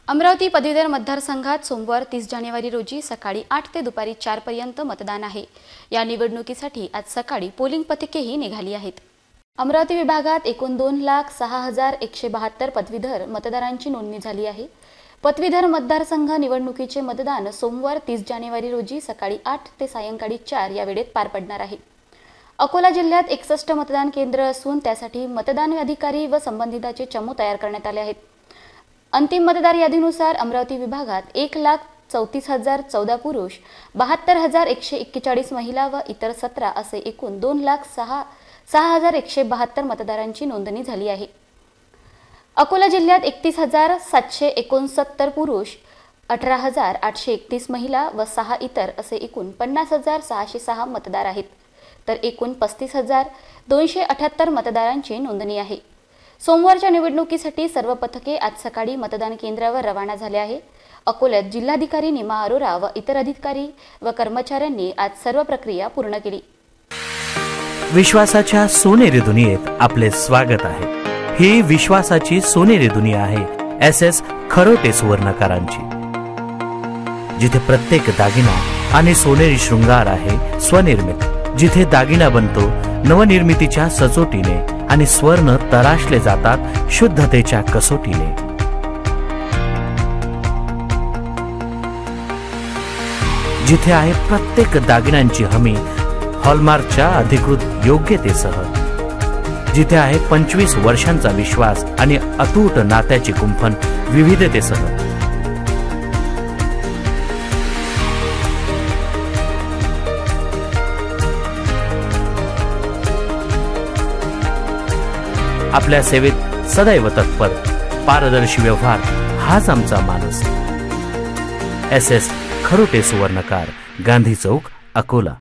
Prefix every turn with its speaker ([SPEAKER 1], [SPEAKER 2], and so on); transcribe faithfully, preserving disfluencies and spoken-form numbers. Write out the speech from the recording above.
[SPEAKER 1] अमरावती पदवीधर मतदारसंघात सोमवार तीस जानेवारी रोजी सकाळी आठ ते दुपारी चार पर्यंत मतदान आहे। या निवडणुकीसाठी आज सकाळी पोलिंग पथकेही निघाली आहेत। अमरावती विभागात एकूण दोन लाख सहा हजार एकशे बहात्तर पदवीधर मतदारांची नोंदणी झाली आहे। पदवीधर मतदारसंघ निवडणुकीचे मतदान सोमवार तीस जानेवारी रोजी सकाळी आठ ते सायंकाळी चार या वेळेत पार पडणार आहे। अकोला जिल्ह्यात एकसष्ट मतदान केंद्र असून त्यासाठी मतदान अधिकारी व संबंधिताचे चमू तयार करण्यात आले आहेत। अंतिम मतदार यादीनुसार अमरावती विभागात एक लाख चौतीस हजार चौदा पुरुष, बहात्तर हजार एकशे एक्केचाळीस महिला व इतर सतरा असे एकूण दोन लाख सहा सहा हजार एकशे बहात्तर मतदारांची नोंदणी झाली आहे। अकोला जिल्ह्यात एकतीस हजार सातशे एकोणसत्तर पुरुष, अठरा हजार आठशे एकतीस महिला व सहा इतर असे एकूण पन्नास हजार सहाशे सहा मतदार आहेत, तर एकूण पस्तीस हजार दोनशे अठ्याहत्तर मतदारांची नोंदणी आहे। सोमवारच्या निवडणुकीसाठी सर्व पथके आज सकाळी मतदान केंद्रावर रवाना झाले आहे। अकोल्यात जिल्हाधिकारी निमा अरोरा व इतर अधिकारी व कर्मचाऱ्यांनी आज सर्व प्रक्रिया पूर्ण केली।
[SPEAKER 2] विश्वासाच्या सोनेरी दुनियेत आपले स्वागत आहे। ही विश्वासाची सोनेरी दुनिया आहे एस एस खरोटे सुवर्णकारांची, जिथे प्रत्येक दागिना आणि सोनेरी शृंगार आहे स्वनिर्मित, जिथे दागिना बनतो नवनिर्मितीच्या सचोटीने आणि स्वर्ण तराशले जातात शुद्धतेच्या कसोटीने। जिथे आहे प्रत्येक दागिन्यांची हमी हॉलमार्कच्या अधिकृत योग्यतेसह, जिथे आहे पंचवीस वर्षांचा विश्वास आणि अतूट नात्याची कुंफण विविधतेसह। आपल्या सेवेत सदैव तत्पर, पारदर्शी व्यवहार हाच आमचा मानस। S S Kharote Suvarnakar, Gandhi Chowk, Akola.